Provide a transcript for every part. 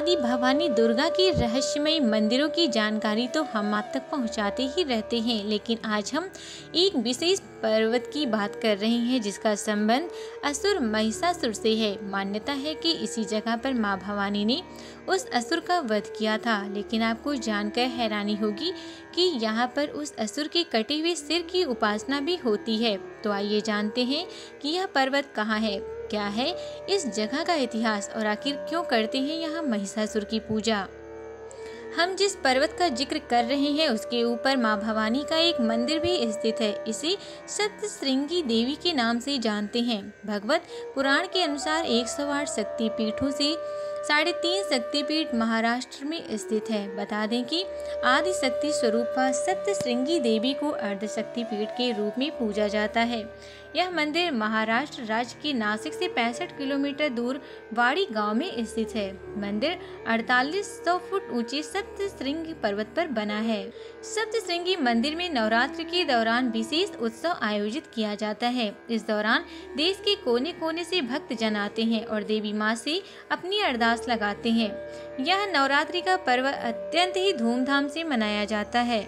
आदि भवानी दुर्गा की रहस्यमयी मंदिरों की जानकारी तो हम आप तक पहुंचाते ही रहते हैं, लेकिन आज हम एक विशेष पर्वत की बात कर रहे हैं जिसका संबंध असुर महिषासुर से है। मान्यता है कि इसी जगह पर मां भवानी ने उस असुर का वध किया था, लेकिन आपको जानकर हैरानी होगी कि यहाँ पर उस असुर के कटे हुए सिर की उपासना भी होती है। तो आइए जानते हैं कि यह पर्वत कहाँ है, क्या है इस जगह का इतिहास और आखिर क्यों करते हैं यहाँ महिषासुर की पूजा। हम जिस पर्वत का जिक्र कर रहे हैं उसके ऊपर मां भवानी का एक मंदिर भी स्थित है। इसे सप्तश्रृंगी देवी के नाम से जानते हैं। भगवत पुराण के अनुसार 108 शक्ति पीठों से 3.5 शक्तिपीठ महाराष्ट्र में स्थित है। बता दें कि आदि शक्ति स्वरूप सप्तश्रृंगी देवी को अर्ध शक्तिपीठ के रूप में पूजा जाता है। यह मंदिर महाराष्ट्र राज्य के नासिक से 65 किलोमीटर दूर वाड़ी गांव में स्थित है। मंदिर 4800 फुट ऊंचे सप्तश्रृंगी पर्वत पर बना है। सप्तश्रृंगी मंदिर में नवरात्र के दौरान विशेष उत्सव आयोजित किया जाता है। इस दौरान देश के कोने कोने से भक्त जन आते हैं और देवी माँ से अपनी अरदास लगाते हैं। यह नवरात्रि का पर्व अत्यंत ही धूमधाम से मनाया जाता है।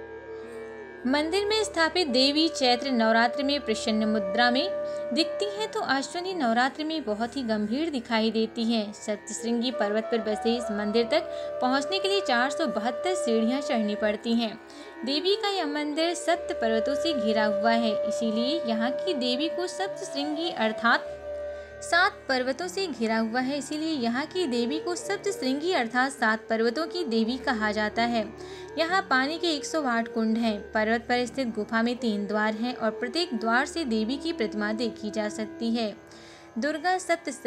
मंदिर में स्थापित देवी चैत्र नवरात्र में प्रसन्न मुद्रा में दिखती हैं तो अश्विनी नवरात्र में बहुत ही गंभीर दिखाई देती हैं। सप्तश्रृंगी पर्वत पर बसे इस मंदिर तक पहुंचने के लिए 472 सीढ़ियां चढ़नी पड़ती हैं। देवी का यह मंदिर सप्त पर्वतों से घिरा हुआ है, इसीलिए यहाँ की देवी को सप्तश्रृंगी अर्थात 7 पर्वतों से घिरा हुआ है, इसीलिए यहाँ की देवी को सप्तश्रृंगी अर्थात 7 पर्वतों की देवी कहा जाता है। यहाँ पानी के 108 कुंड हैं। पर्वत पर स्थित गुफा में 3 द्वार हैं और प्रत्येक द्वार से देवी की प्रतिमा देखी जा सकती है। दुर्गा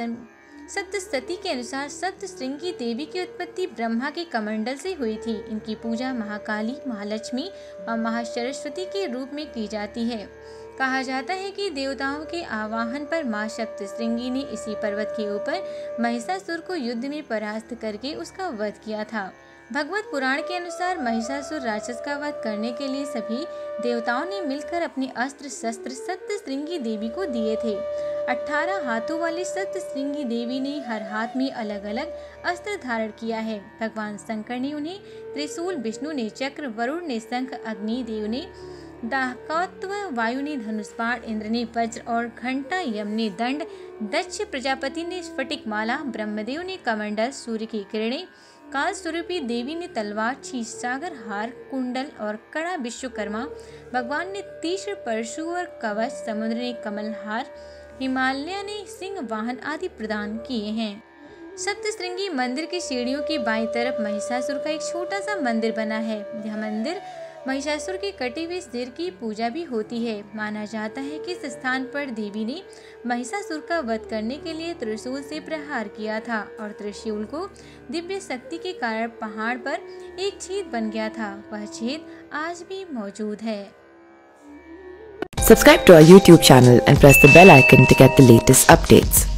सप्तशती के अनुसार सप्तश्रृंगी देवी की उत्पत्ति ब्रह्मा के कमंडल से हुई थी। इनकी पूजा महाकाली, महालक्ष्मी और महासरस्वती के रूप में की जाती है। कहा जाता है कि देवताओं के आवाहन पर मां सप्तश्रृंगी ने इसी पर्वत के ऊपर महिषासुर को युद्ध में परास्त करके उसका वध किया था। भगवत पुराण के अनुसार महिषासुर राक्षस का वध करने के लिए सभी देवताओं ने मिलकर अपने अस्त्र शस्त्र सप्तश्रृंगी देवी को दिए थे। 18 हाथों वाली सप्तश्रृंगी देवी ने हर हाथ में अलग अलग अस्त्र धारण किया है। भगवान शंकर ने उन्हें त्रिशूल, विष्णु ने चक्र, वरुण ने शंख, अग्नि देव ने दाहकत्व, वायु ने धनुष्पाण, इंद्र ने वज्र और घंटा, यम ने दंड, दक्ष प्रजापति ने स्फटिक माला, ब्रह्मदेव ने कमंडल, सूर्य की किरणें, काल स्वरूपी देवी ने तलवार, क्षीरसागर हार, कुंडल और कड़ा, विश्वकर्मा भगवान ने तीक्ष्ण परशु और कवच, समुद्र ने कमल हार, हिमालय ने सिंह वाहन आदि प्रदान किए हैं। सप्तश्रृंगी मंदिर की सीढ़ियों की बाईं तरफ महिषासुर का एक छोटा सा मंदिर बना है। यह मंदिर महिषासुर के कटे हुए सिर की पूजा भी होती है। माना जाता है कि इस स्थान पर देवी ने महिषासुर का वध करने के लिए त्रिशूल से प्रहार किया था और त्रिशूल को दिव्य शक्ति के कारण पहाड़ पर एक छेद बन गया था। वह छेद आज भी मौजूद है। Subscribe to our YouTube channel and press the bell icon to get the latest updates.